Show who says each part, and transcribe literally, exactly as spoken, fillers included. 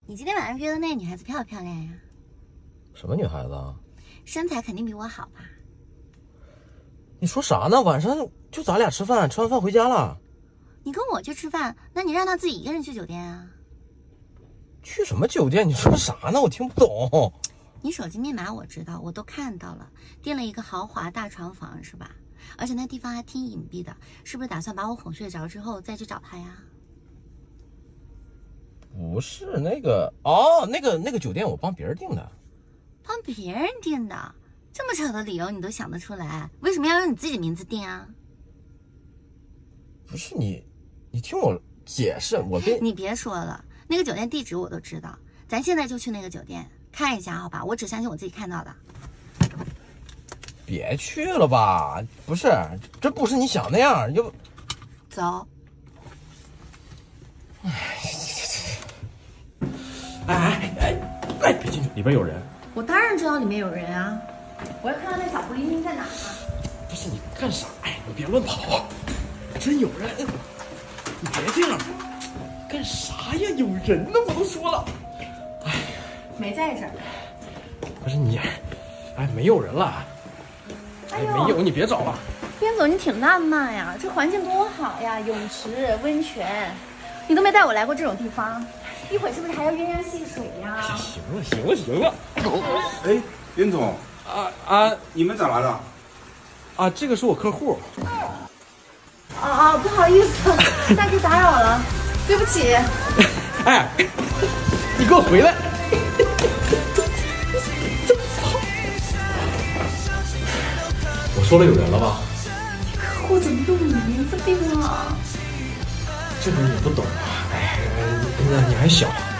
Speaker 1: 你今天晚上约的那个女孩子漂不漂亮呀？
Speaker 2: 什么女孩子啊？
Speaker 1: 身材肯定比我好吧？
Speaker 2: 你说啥呢？晚上就咱俩吃饭，吃完饭回家了。
Speaker 1: 你跟我去吃饭，那你让她自己一个人去酒店啊？
Speaker 2: 去什么酒店？你说啥呢？我听不懂。
Speaker 1: 你手机密码我知道，我都看到了，订了一个豪华大床房是吧？而且那地方还挺隐蔽的，是不是打算把我哄睡着之后再去找她呀？
Speaker 2: 不是那个哦，那个那个酒店我帮别人订的。
Speaker 1: 帮别人订的？这么扯的理由你都想得出来？为什么要用你自己名字订啊？
Speaker 2: 不是你，你听我解释，我跟
Speaker 1: 你别说了，那个酒店地址我都知道，咱现在就去那个酒店看一下，好吧？我只相信我自己看到的。
Speaker 2: 别去了吧，不是，这不是你想那样，要不
Speaker 1: 走。
Speaker 2: 哎，哎哎哎哎，别进去，里边有人。
Speaker 1: 我当然知道里面有人啊，我要看到那小狐狸精在哪呢？
Speaker 2: 不是你干啥呀？你别乱跑，真有人！你别这样，干啥呀？有人呢，我都说了。哎，
Speaker 1: 没在这儿。
Speaker 2: 不是你，哎，没有人了。哎，没有，你别找了。
Speaker 1: 边总，你挺浪漫呀，这环境多好呀，泳池、温泉，你都没带我来过这种地方，一会儿是不是还要鸳鸯戏水呀？
Speaker 2: 行了，行了，行了。
Speaker 3: 哎，边总，
Speaker 2: 啊啊，
Speaker 3: 你们咋来的？
Speaker 2: 啊，这个是我客户。
Speaker 1: 啊啊，不好意思，大哥打扰了，对不起。
Speaker 2: 哎，你给我回来！我说了有人了吧？
Speaker 1: 客户怎么用你名字订了？
Speaker 2: 这个你不懂啊！哎，那你还小。